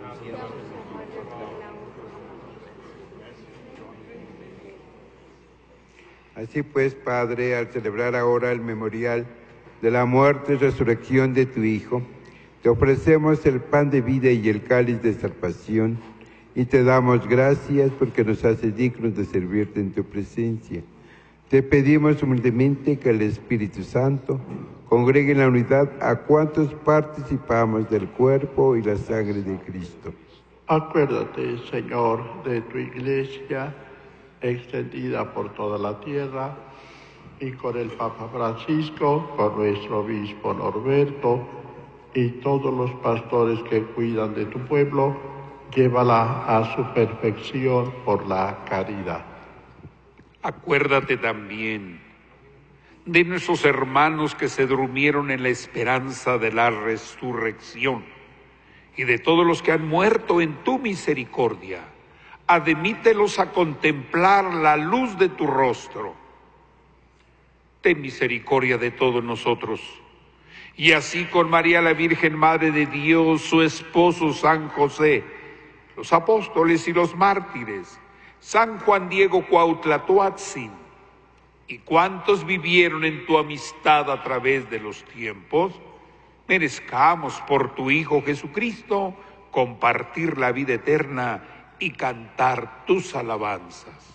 Así pues, Padre, al celebrar ahora el memorial de la muerte y resurrección de tu Hijo, te ofrecemos el pan de vida y el cáliz de salvación, y te damos gracias porque nos haces dignos de servirte en tu presencia. Te pedimos humildemente que el Espíritu Santo congregue en la unidad a cuantos participamos del cuerpo y la sangre de Cristo. Acuérdate, Señor, de tu Iglesia, extendida por toda la tierra, y con el Papa Francisco, con nuestro obispo Norberto, y todos los pastores que cuidan de tu pueblo, llévala a su perfección por la caridad. Acuérdate también de nuestros hermanos que se durmieron en la esperanza de la resurrección, y de todos los que han muerto en tu misericordia. Admítelos a contemplar la luz de tu rostro. Ten misericordia de todos nosotros, y así con María la Virgen Madre de Dios, su esposo San José, los apóstoles y los mártires, San Juan Diego Cuauhtlatoatzin, y cuantos vivieron en tu amistad a través de los tiempos, merezcamos por tu Hijo Jesucristo compartir la vida eterna y cantar tus alabanzas.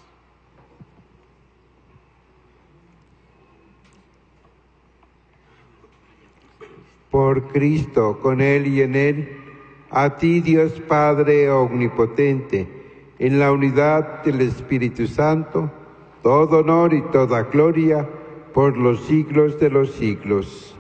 Por Cristo, con Él y en Él, a ti Dios Padre omnipotente, en la unidad del Espíritu Santo, todo honor y toda gloria por los siglos de los siglos.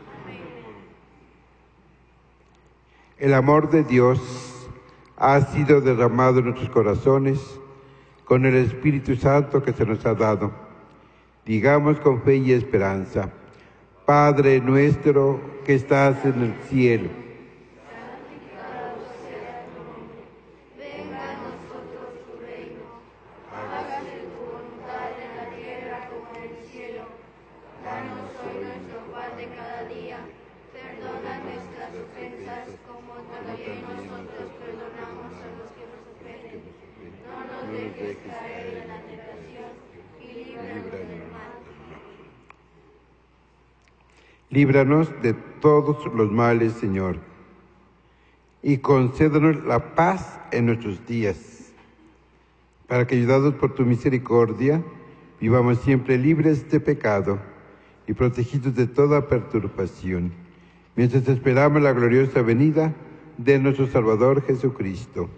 El amor de Dios ha sido derramado en nuestros corazones con el Espíritu Santo que se nos ha dado. Digamos con fe y esperanza: Padre nuestro que estás en el cielo, santificado sea tu nombre. Venga a nosotros tu reino. Hágase tu voluntad en la tierra como en el cielo. Danos hoy nuestro pan de cada día. Perdona nuestras ofensas como también nosotros perdonamos a los que nos ofenden. No nos dejes caer en la tentación y líbranos del mal. líbranos de todos los males, Señor, y concédenos la paz en nuestros días, para que, ayudados por tu misericordia, vivamos siempre libres de pecado y protegidos de toda perturbación, mientras esperamos la gloriosa venida de nuestro Salvador Jesucristo.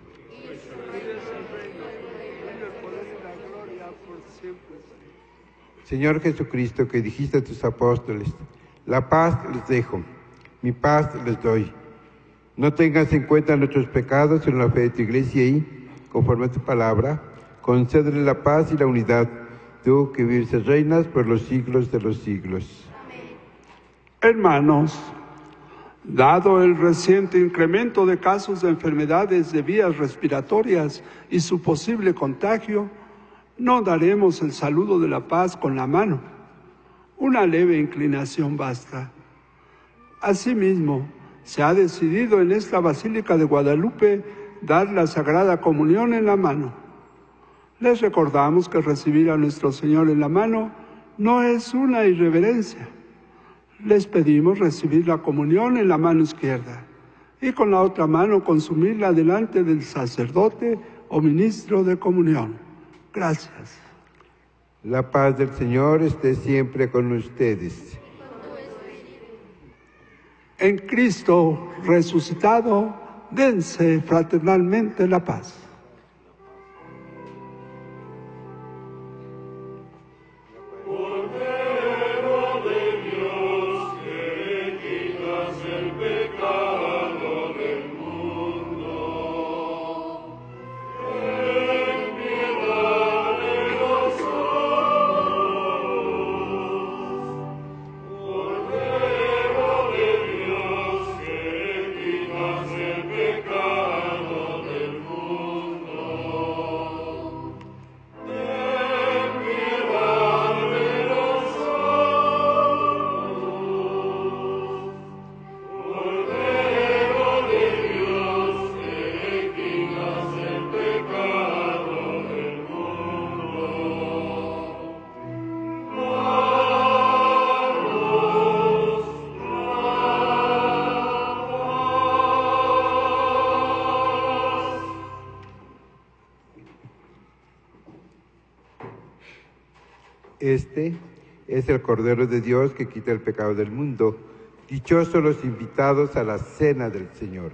Señor Jesucristo, que dijiste a tus apóstoles: la paz les dejo, mi paz les doy. No tengas en cuenta nuestros pecados, sino la fe de tu Iglesia y, conforme a tu palabra, concédele la paz y la unidad, tú que vives y reinas por los siglos de los siglos. Amén. Hermanos, dado el reciente incremento de casos de enfermedades de vías respiratorias y su posible contagio, no daremos el saludo de la paz con la mano. Una leve inclinación basta. Asimismo, se ha decidido en esta Basílica de Guadalupe dar la Sagrada Comunión en la mano. Les recordamos que recibir a nuestro Señor en la mano no es una irreverencia. Les pedimos recibir la comunión en la mano izquierda y con la otra mano consumirla delante del sacerdote o ministro de comunión. Gracias. La paz del Señor esté siempre con ustedes. En Cristo resucitado, dense fraternalmente la paz. El pecado del mundo. Este es el Cordero de Dios que quita el pecado del mundo. Dichosos los invitados a la cena del Señor.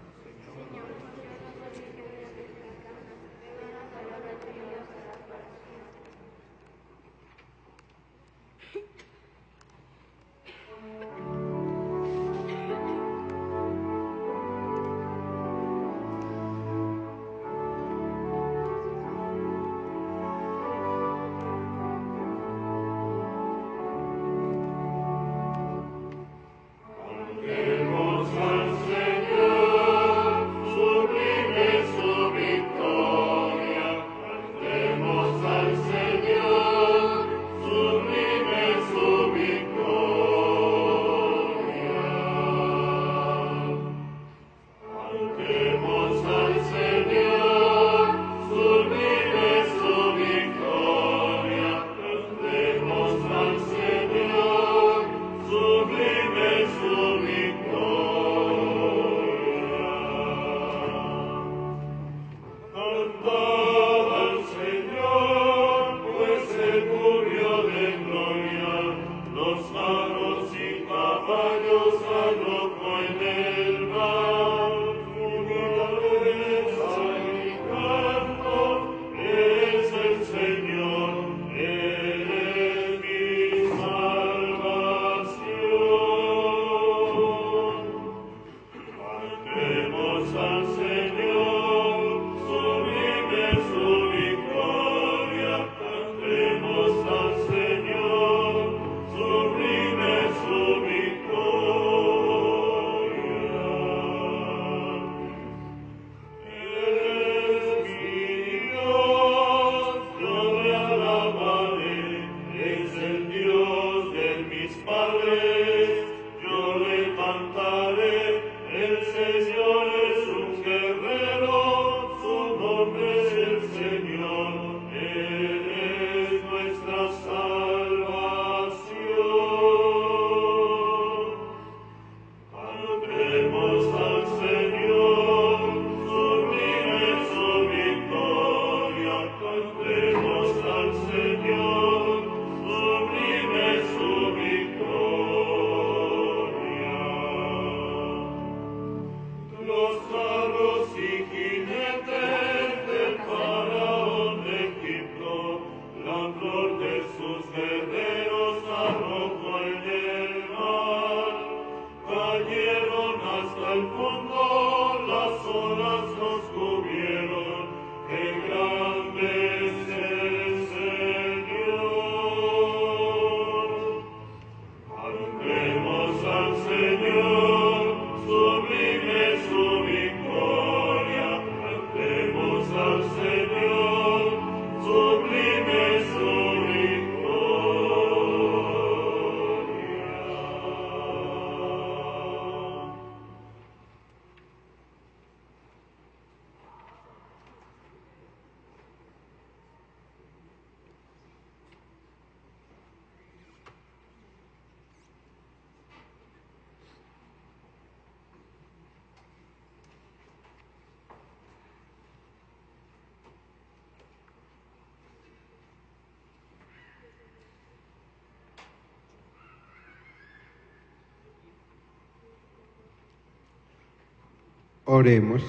Oremos.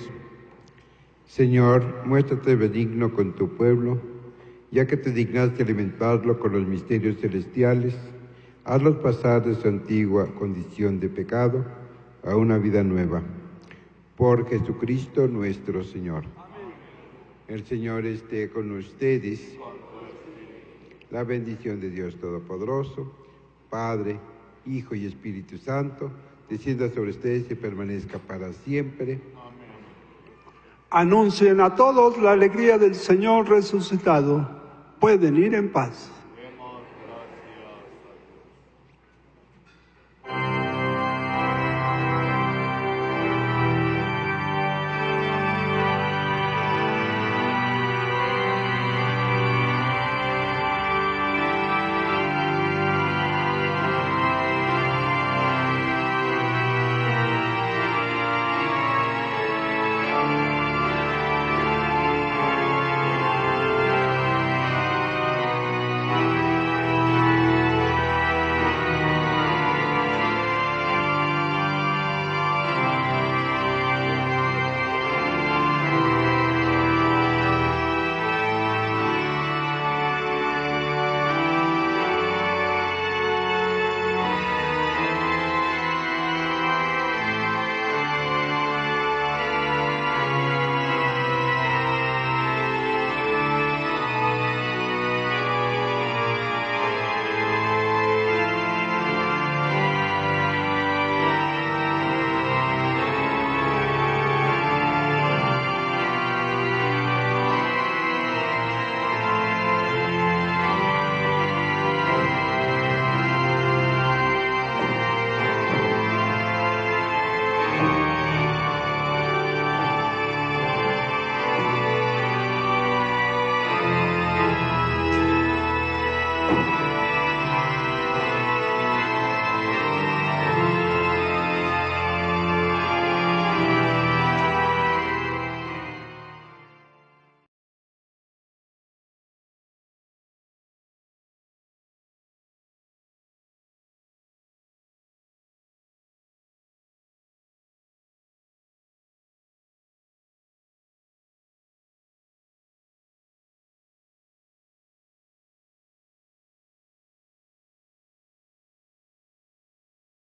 Señor, muéstrate benigno con tu pueblo, ya que te dignaste alimentarlo con los misterios celestiales, hazlos pasar de su antigua condición de pecado a una vida nueva. Por Jesucristo nuestro Señor. Amén. El Señor esté con ustedes. La bendición de Dios Todopoderoso, Padre, Hijo y Espíritu Santo, descienda sobre ustedes y permanezca para siempre. Amén. Anuncien a todos la alegría del Señor resucitado. Pueden ir en paz.